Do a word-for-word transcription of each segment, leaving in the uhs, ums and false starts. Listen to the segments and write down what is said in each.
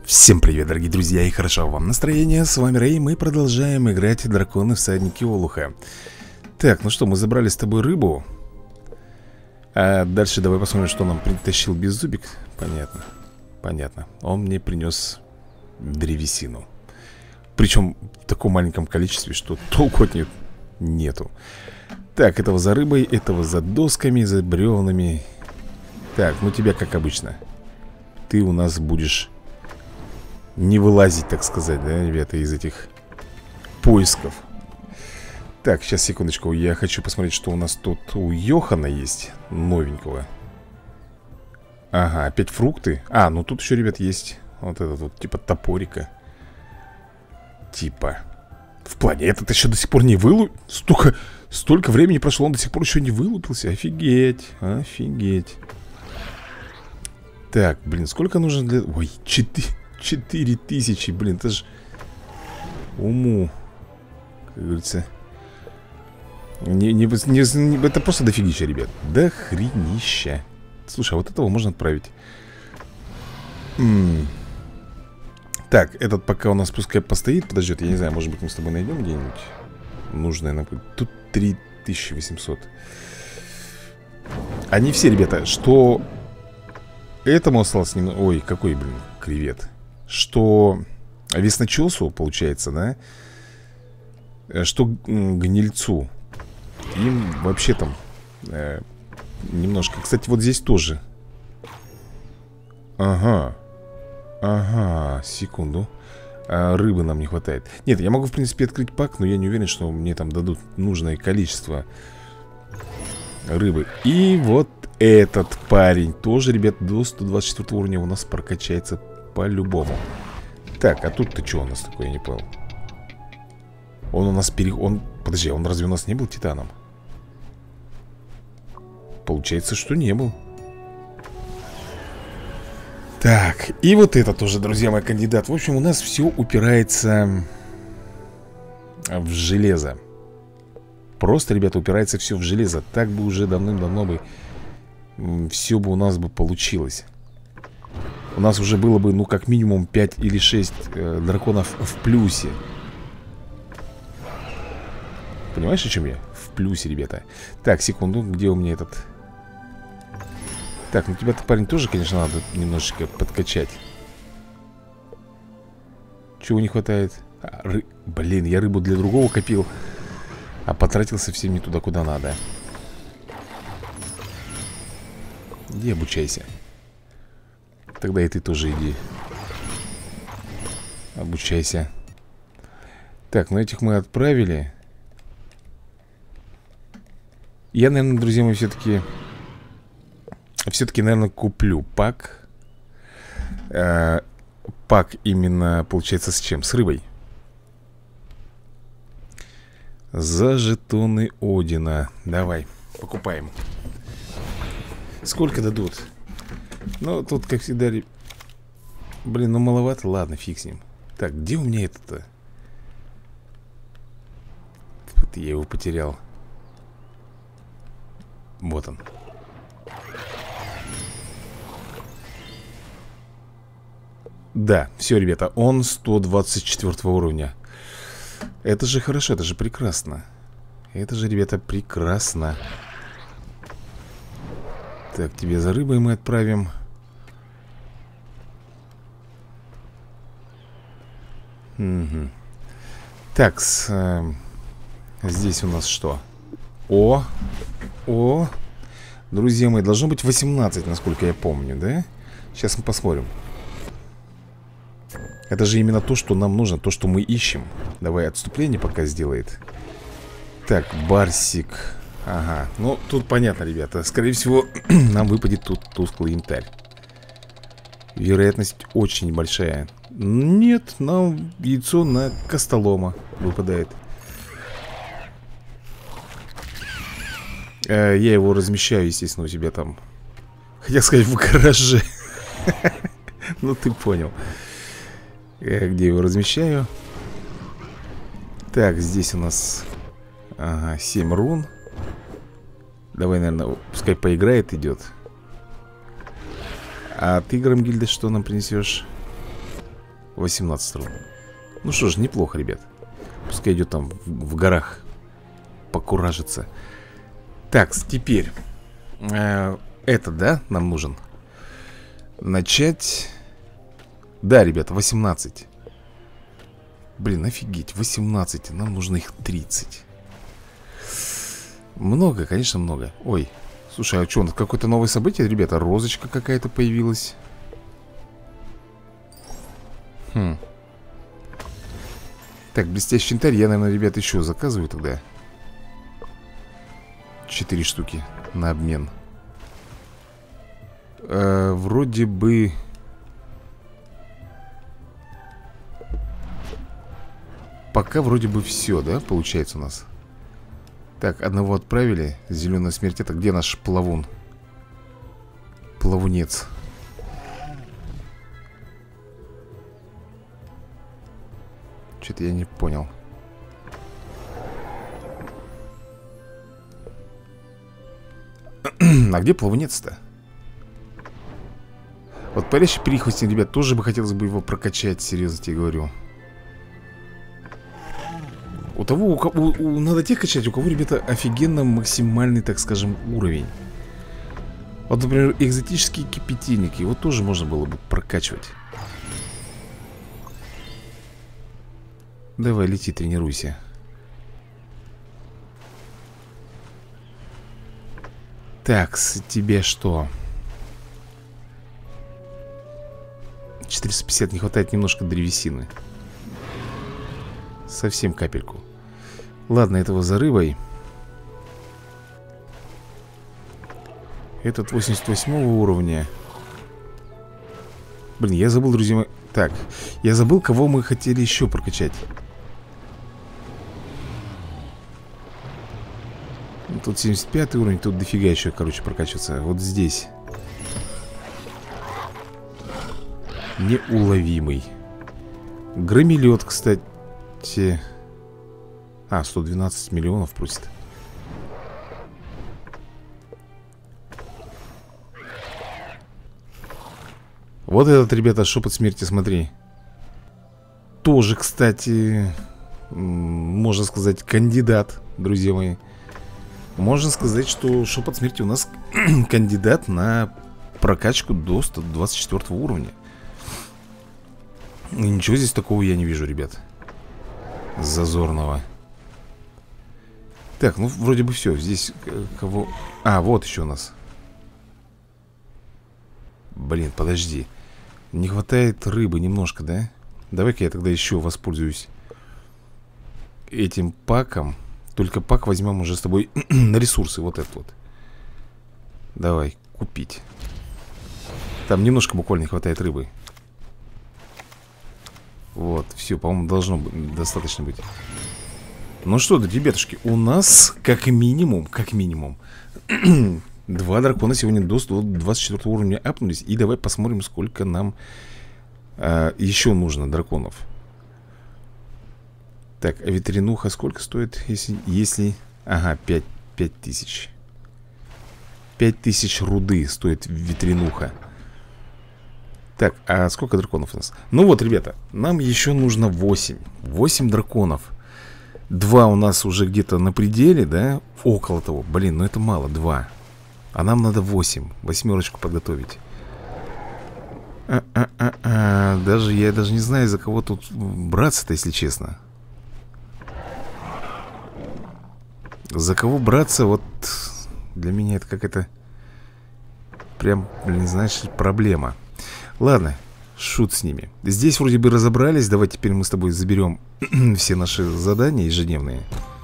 Всем привет, дорогие друзья, и хорошо вам настроение. С вами Рэй, мы продолжаем играть в Драконы Всадники Олуха. Так, ну что, мы забрали с тобой рыбу. А дальше давай посмотрим, что нам притащил Беззубик. Понятно, понятно. Он мне принес древесину. Причем в таком маленьком количестве, что толку от нее нету. Так, этого за рыбой, этого за досками, за бревнами. Так, ну тебя как обычно. Ты у нас будешь не вылазить, так сказать, да, ребята, из этих поисков. Так, сейчас, секундочку. Я хочу посмотреть, что у нас тут у Йохана есть новенького. Ага, опять фрукты. А, ну тут еще, ребят, есть вот этот вот, типа топорика. Типа в плане, этот еще до сих пор не вылуп... Столько, столько времени прошло, он до сих пор еще не вылупился. Офигеть, офигеть. Так, блин, сколько нужно для... Ой, четыре... Четыре тысячи, блин, это ж уму, как говорится, не, не, не, не, это просто дофигища, ребят. Да хренища. Слушай, а вот этого можно отправить. М -м. Так, этот пока у нас пускай постоит. Подождет, я не знаю, может быть мы с тобой найдем где-нибудь нужное нам... Тут три тысячи восемьсот. Они все, ребята, что этому осталось немного... Ой, какой, блин, кревет. Что весночесу, получается, да, что гнильцу. Им вообще там э, немножко. Кстати, вот здесь тоже. Ага. Ага, секунду. а, Рыбы нам не хватает. Нет, я могу, в принципе, открыть пак, но я не уверен, что мне там дадут нужное количество рыбы. И вот этот парень тоже, ребят, до сто двадцать четвёртого уровня у нас прокачается по-любому. Так, а тут-то что у нас такое, я не понял. Он у нас пере... Он... Подожди, он разве у нас не был титаном? Получается, что не был. Так, и вот это тоже, друзья мои, кандидат. В общем, у нас все упирается в железо. Просто, ребята, упирается все в железо. Так бы уже давным-давно бы все бы у нас бы получилось. У нас уже было бы, ну, как минимум пять или шесть э, драконов в плюсе. Понимаешь, о чем я? В плюсе, ребята. Так, секунду, где у меня этот... Так, ну тебя-то, парень, тоже, конечно, надо немножечко подкачать. Чего не хватает? А, ры... Блин, я рыбу для другого копил, а потратил совсем не туда, куда надо. Иди обучайся. Тогда и ты тоже иди. Обучайся. Так, ну этих мы отправили. Я, наверное, друзья мои, все-таки Все-таки, наверное, куплю пак. э, Пак именно, получается, с чем? С рыбой. За жетоны Одина. Давай, покупаем. Сколько дадут? Ну, тут, как всегда... Блин, ну маловато, ладно, фиг с ним. Так, где у меня это-то? Вот я его потерял. Вот он. Да, все, ребята, он сто двадцать четвёртого уровня. Это же хорошо, это же прекрасно. Это же, ребята, прекрасно. Так, тебе за рыбой мы отправим. Угу. Так, с, э, здесь у нас что? О, о, друзья мои, должно быть восемнадцать, насколько я помню, да? Сейчас мы посмотрим. Это же именно то, что нам нужно, то, что мы ищем. Давай отступление пока сделает. Так, Барсик. Ага, ну тут понятно, ребята. Скорее всего, нам выпадет тут тусклый янтарь. Вероятность очень большая. Нет, нам яйцо на костолома выпадает. э, Я его размещаю, естественно, у себя там. Хотел сказать, в гараже. Ну ты понял. Я где его размещаю. Так, здесь у нас ага, семь рун. Давай, наверное, пускай поиграет, идет. А ты, Громгильда, что нам принесешь? восемнадцать рун. Ну что ж, неплохо, ребят. Пускай идет там в, в горах покуражится. Так, теперь э, это, да, нам нужен. Начать. Да, ребята, восемнадцать. Блин, офигеть, восемнадцать. Нам нужно их тридцать. Много, конечно, много. Ой, слушай, а что, у нас какое-то новое событие, ребята? Розочка какая-то появилась. Хм. Так, блестящий янтарь. Я, наверное, ребят, еще заказываю тогда. Четыре штуки на обмен. э, Вроде бы... Пока вроде бы все, да, получается у нас. Так, одного отправили. Зеленая смерть. Это где наш плавун? Плавунец. Что-то я не понял. А где плавунец-то? Вот парящий перихвостень, ребят, тоже бы хотелось бы его прокачать. Серьезно тебе говорю. У того, у кого, у, надо тех качать, у кого, ребята, офигенно максимальный, так скажем, уровень. Вот, например, экзотические кипятильники. Его тоже можно было бы прокачивать. Давай, лети, тренируйся. Так, с тебе что? четыреста пятьдесят, не хватает немножко древесины. Совсем капельку. Ладно, этого за рыбой. Этот восемьдесят восьмого уровня. Блин, я забыл, друзья мои. Так, я забыл, кого мы хотели еще прокачать. Тут семьдесят пятый уровень, тут дофига еще, короче, прокачиваться. Вот здесь. Неуловимый. Громилет, кстати. А, сто двенадцать миллионов просит. Вот этот, ребята, шепот смерти, смотри. Тоже, кстати, можно сказать, кандидат, друзья мои. Можно сказать, что шепот смерти у нас кандидат на прокачку до сто двадцать четвёртого уровня. И ничего здесь такого я не вижу, ребят. Зазорного. Так, ну вроде бы все. Здесь кого... А, вот еще у нас. Блин, подожди. Не хватает рыбы немножко, да? Давай-ка я тогда еще воспользуюсь этим паком. Только пак возьмем уже с тобой на ресурсы. Вот этот вот. Давай, купить. Там немножко буквально не хватает рыбы. Вот, все, по-моему, должно быть достаточно быть. Ну что, ребятушки, у нас как минимум, как минимум два дракона сегодня до сто двадцать четвёртого уровня апнулись. И давай посмотрим, сколько нам а, еще нужно драконов. Так, а ветрянуха сколько стоит, если... если... Ага, пять тысяч. пять тысяч руды стоит ветрянуха. Так, а сколько драконов у нас? Ну вот, ребята, нам еще нужно восемь. восемь драконов. Два у нас уже где-то на пределе, да? Около того. Блин, ну это мало, два. А нам надо восемь. Восьмерочку подготовить. А-а-а-а. Даже я даже не знаю, за кого тут браться-то, если честно. За кого браться, вот для меня это какая-то прям, блин, знаешь, проблема. Ладно, шут с ними. Здесь вроде бы разобрались. Давай теперь мы с тобой заберем все наши задания ежедневные.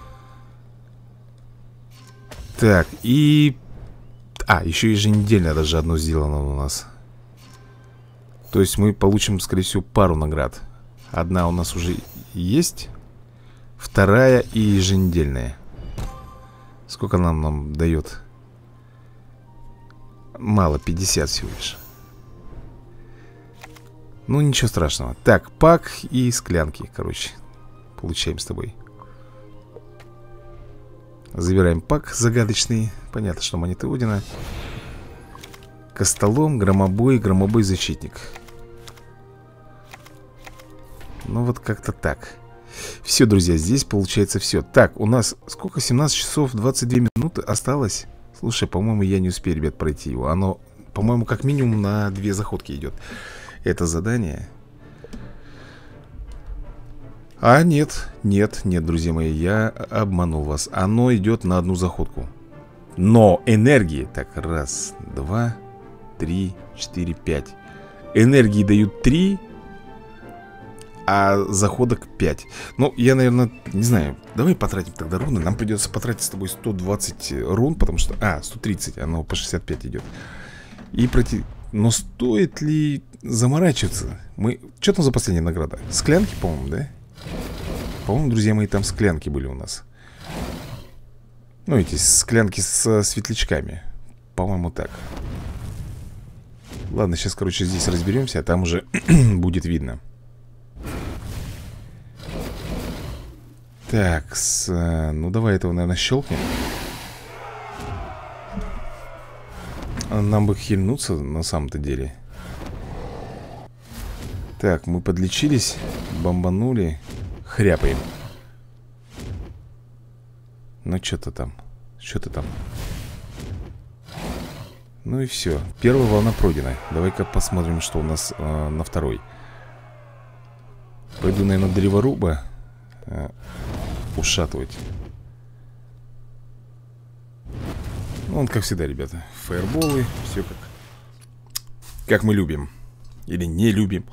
Так, и... А, еще еженедельно даже одно сделано у нас. То есть мы получим, скорее всего, пару наград. Одна у нас уже есть. Вторая и еженедельная. Сколько нам, нам дает? Мало, пятьдесят всего лишь. Ну, ничего страшного. Так, пак и склянки, короче. Получаем с тобой. Забираем пак загадочный. Понятно, что монеты Одина. Костолом, громобой, громобой защитник. Ну вот как-то так. Все, друзья, здесь получается все. Так, у нас сколько? семнадцать часов двадцать две минуты осталось. Слушай, по-моему, я не успею, ребят, пройти его. Оно, по-моему, как минимум на две заходки идет. Это задание. А нет, нет, нет, друзья мои, я обманул вас. Оно идет на одну заходку. Но энергии, так, раз, два, три, четыре, пять. Энергии дают три, а заходок пять. Ну, я, наверное, не знаю. Давай потратим тогда руны. Нам придется потратить с тобой сто двадцать рун, потому что... А, сто тридцать, оно по шестьдесят пять идет. И пройти... Но стоит ли заморачиваться? Мы... Что там за последняя награда? Склянки, по-моему, да? По-моему, друзья мои, там склянки были у нас. Ну, эти склянки со светлячками. По-моему, так. Ладно, сейчас, короче, здесь разберемся, а там уже будет видно. Так, с, ну давай этого, наверное, щелкнем. Нам бы хильнуться на самом-то деле. Так, мы подлечились, бомбанули. Хряпаем. Ну, что-то там. Что-то там. Ну и все. Первая волна пройдена. Давай-ка посмотрим, что у нас э, на второй. Пойду, наверное, древоруба э, ушатывать. Ну, он, как всегда, ребята. Фаерболы, все как Как мы любим. Или не любим.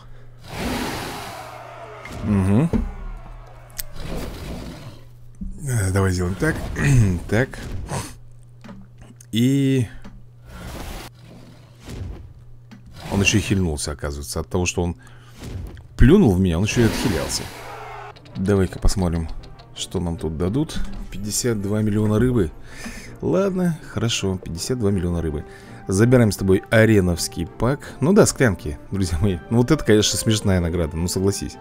Угу. Давай сделаем так. Так. И... Он еще и хильнулся, оказывается. От того, что он плюнул в меня, он еще и отхилялся. Давай-ка посмотрим, что нам тут дадут. пятьдесят два миллиона рыбы. Ладно, хорошо, пятьдесят два миллиона рыбы. Забираем с тобой ареновский пак. Ну да, склянки, друзья мои. Ну вот это, конечно, смешная награда, ну согласись.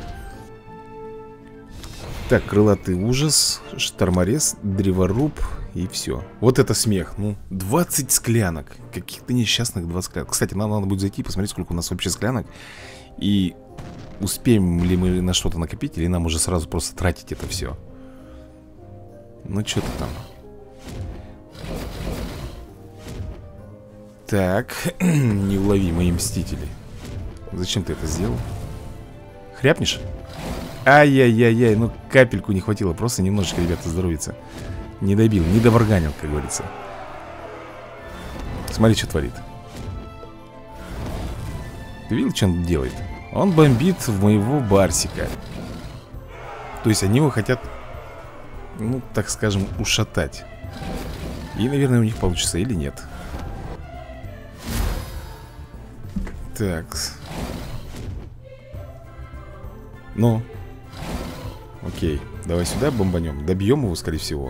Так, крылатый ужас, шторморез, древоруб и все. Вот это смех, ну, двадцать склянок. Каких-то несчастных двадцать склянок. Кстати, нам надо будет зайти и посмотреть, сколько у нас вообще склянок. И успеем ли мы на что-то накопить, или нам уже сразу просто тратить это все. Ну, что-то там. Так, неуловимые мстители. Зачем ты это сделал? Хряпнешь? Ай-яй-яй-яй, ну капельку не хватило. Просто немножечко, ребята, здоровится. Не добил, не доварганил, как говорится. Смотри, что творит. Ты видел, что он делает? Он бомбит в моего барсика. То есть они его хотят, ну, так скажем, ушатать. И, наверное, у них получится или нет. Так. Ну. Окей, давай сюда бомбанем. Добьем его, скорее всего.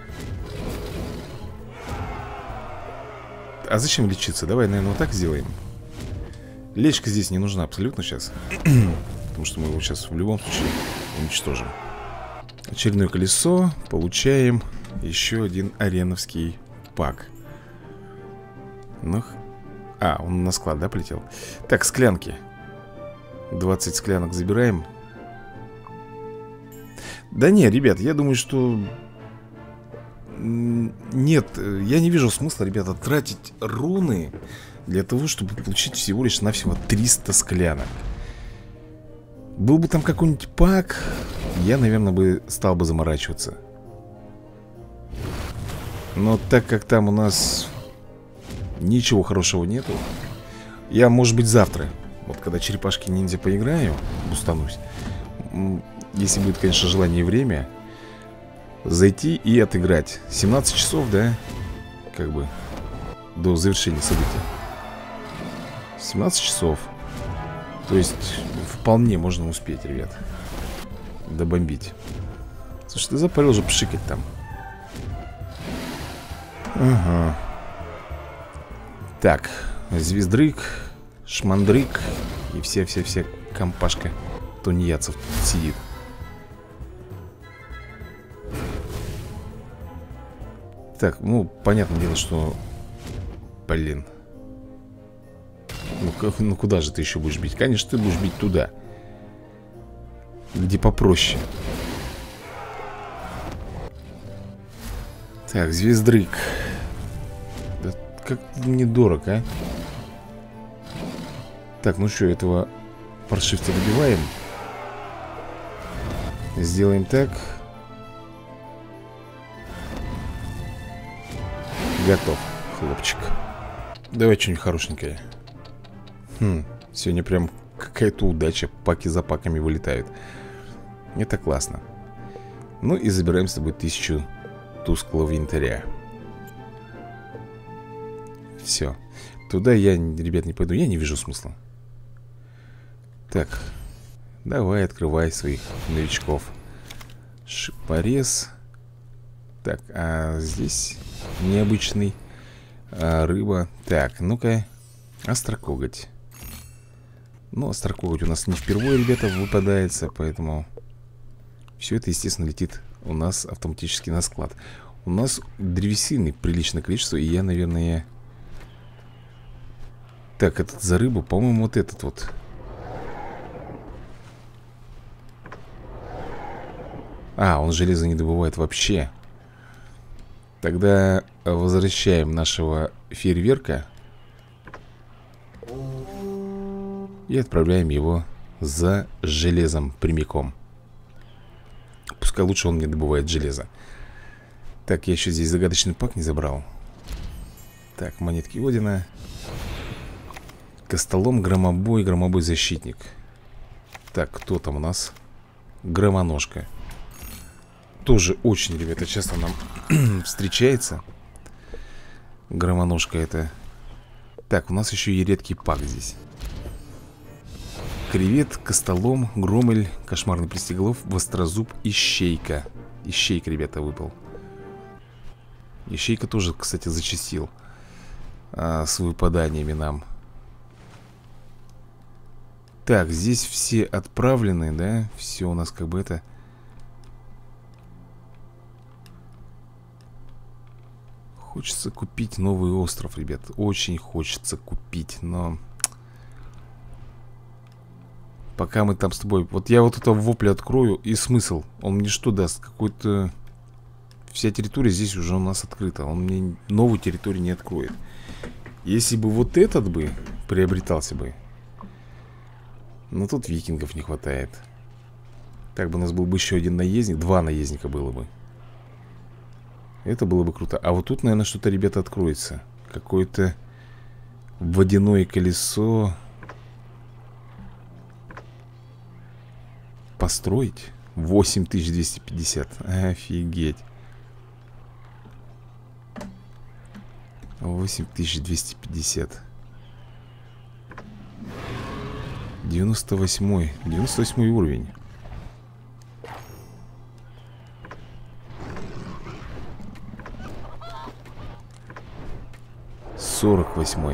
А зачем лечиться? Давай, наверное, вот так сделаем. Лечка здесь не нужна абсолютно сейчас. Потому что мы его сейчас в любом случае уничтожим. Очередное колесо. Получаем еще один ареновский пак. Ну, а, он на склад, да, полетел? Так, склянки. двадцать склянок забираем. Да не, ребят, я думаю, что... Нет, я не вижу смысла, ребята, тратить руны для того, чтобы получить всего лишь навсего триста склянок. Был бы там какой-нибудь пак, я, наверное, бы стал бы заморачиваться. Но так как там у нас ничего хорошего нету, я, может быть, завтра, вот когда черепашки-ниндзя поиграю, устанусь, если будет, конечно, желание и время, зайти и отыграть. семнадцать часов, да, как бы до завершения события. семнадцать часов. То есть вполне можно успеть, ребят, добомбить. Слушай, ты запарил же пшикать там. Ага. Так, звездрык, шмандрык и все-все-все компашка тунеядцев сидит. Так, ну, понятное дело, что... Блин. Ну, ну, куда же ты еще будешь бить? Конечно, ты будешь бить туда. где попроще. Так, звездрык. Да как недорого, а? Так, ну что, этого паршивца добиваем. Сделаем так. Готов, хлопчик. Давай что-нибудь хорошенькое. Хм, сегодня прям какая-то удача. Паки за паками вылетают. Это классно. Ну и забираем с тобой тысячу тусклого янтаря. Все. Туда я, ребят, не пойду. Я не вижу смысла. Так. Давай, открывай своих новичков. Шипорез. Так, а здесь необычный а, рыба. Так, ну-ка. Острокоготь. Ну, острокоготь у нас не впервые, ребята, выпадается. Поэтому все это, естественно, летит у нас автоматически на склад. У нас древесины приличное количество. И я, наверное... Так, этот за рыбу, по-моему, вот этот вот. А, он железо не добывает вообще. Тогда возвращаем нашего фейерверка и отправляем его за железом прямиком. Пускай лучше он не добывает железо. Так, я еще здесь загадочный пак не забрал. Так, монетки Одина. Костолом, громобой, громобой защитник. Так, кто там у нас? Громоножка. Тоже очень, ребята, часто нам встречается. Громоножка это. Так, у нас еще и редкий пак здесь. Кревет, костолом, громель, кошмарный пристеголов, вострозуб, ищейка. Ищейка, ребята, выпал. Ищейка тоже, кстати, зачастил а, с выпаданиями нам. Так, здесь все отправлены, да? Все у нас как бы это... Хочется купить новый остров, ребят. Очень хочется купить, но... Пока мы там с тобой... Вот я вот это вопли открою, и смысл? Он мне что даст? Какой-то... Вся территория здесь уже у нас открыта. Он мне новую территорию не откроет. Если бы вот этот бы приобретался бы... Но тут викингов не хватает. Так бы у нас был бы еще один наездник. Два наездника было бы. Это было бы круто. А вот тут, наверное, что-то, ребята, откроется. Какое-то водяное колесо. Построить? восемь тысяч двести пятьдесят. Офигеть. восемь тысяч двести пятьдесят. девяносто восьмой. девяносто восьмой уровень. сорок восьмой.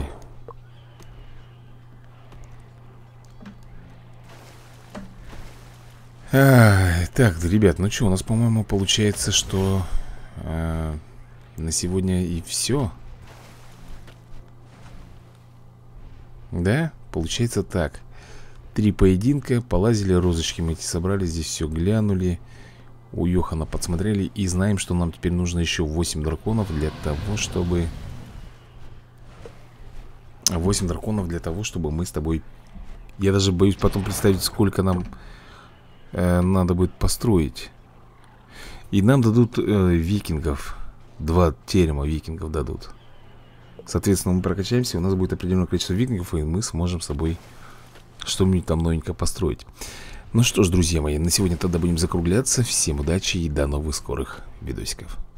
А, так, ребят, ну что, у нас, по-моему, получается, что а, на сегодня и все. Да, получается так. Три поединка, полазили, розочки мы эти собрали, здесь все глянули. У Йохана подсмотрели и знаем, что нам теперь нужно еще восемь драконов для того, чтобы... восемь драконов для того, чтобы мы с тобой... Я даже боюсь потом представить, сколько нам э, надо будет построить. И нам дадут э, викингов. Два терема викингов дадут. Соответственно, мы прокачаемся, у нас будет определенное количество викингов, и мы сможем с собой что-нибудь там новенько построить. Ну что ж, друзья мои, на сегодня тогда будем закругляться. Всем удачи и до новых скорых видосиков.